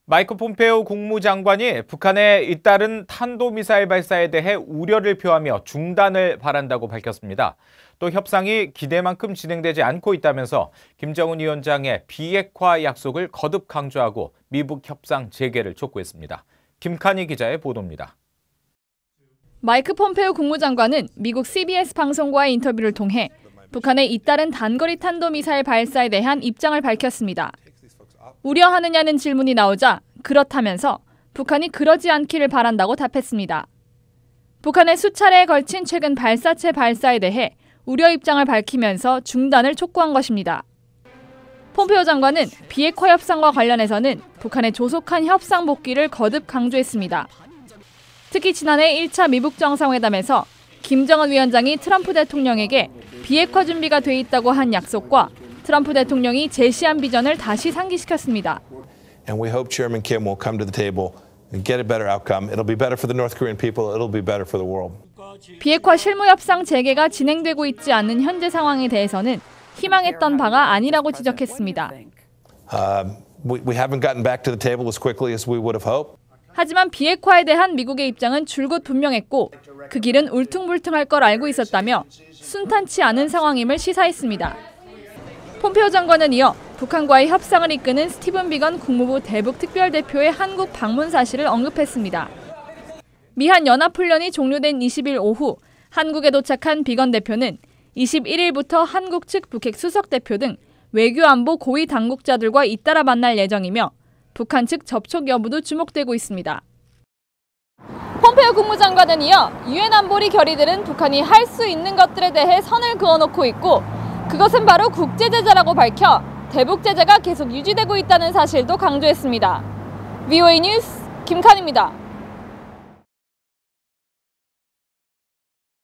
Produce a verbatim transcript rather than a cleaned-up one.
마이크 폼페오 국무장관이 북한의 잇따른 탄도미사일 발사에 대해 우려를 표하며 중단을 바란다고 밝혔습니다. 또 협상이 기대만큼 진행되지 않고 있다면서 김정은 위원장의 비핵화 약속을 거듭 강조하고 미북 협상 재개를 촉구했습니다. 김칸희 기자의 보도입니다. 마이크 폼페오 국무장관은 미국 씨비에스 방송과의 인터뷰를 통해 북한의 잇따른 단거리 탄도미사일 발사에 대한 입장을 밝혔습니다. 우려하느냐는 질문이 나오자 그렇다면서 북한이 그러지 않기를 바란다고 답했습니다. 북한의 수차례에 걸친 최근 발사체 발사에 대해 우려 입장을 밝히면서 중단을 촉구한 것입니다. 폼페오 장관은 비핵화 협상과 관련해서는 북한의 조속한 협상 복귀를 거듭 강조했습니다. 특히 지난해 일 차 미북 정상회담에서 김정은 위원장이 트럼프 대통령에게 비핵화 준비가 돼 있다고 한 약속과 트럼프 대통령이 제시한 비전을 다시 상기시켰습니다. And we hope Chairman Kim will come to the table and get a better outcome. It'll be better for the North Korean people. It'll be better for the world. 비핵화 실무 협상 재개가 진행되고 있지 않은 현재 상황에 대해서는 희망했던 바가 아니라고 지적했습니다. Uh, we, we haven't gotten back to the table as quickly as we would have hoped. 하지만 비핵화에 대한 미국의 입장은 줄곧 분명했고 그 길은 울퉁불퉁할 걸 알고 있었다며 순탄치 않은 상황임을 시사했습니다. 폼페오 장관은 이어 북한과의 협상을 이끄는 스티븐 비건 국무부 대북 특별대표의 한국 방문 사실을 언급했습니다. 미한 연합훈련이 종료된 이십 일 오후 한국에 도착한 비건 대표는 이십일 일부터 한국 측 북핵 수석 대표 등 외교안보 고위 당국자들과 잇따라 만날 예정이며 북한 측 접촉 여부도 주목되고 있습니다. 폼페오 국무장관은 이어 유엔 안보리 결의들은 북한이 할 수 있는 것들에 대해 선을 그어놓고 있고 그것은 바로 국제제재라고 밝혀 대북 제재가 계속 유지되고 있다는 사실도 강조했습니다. 브이오에이 뉴스 김칸희입니다.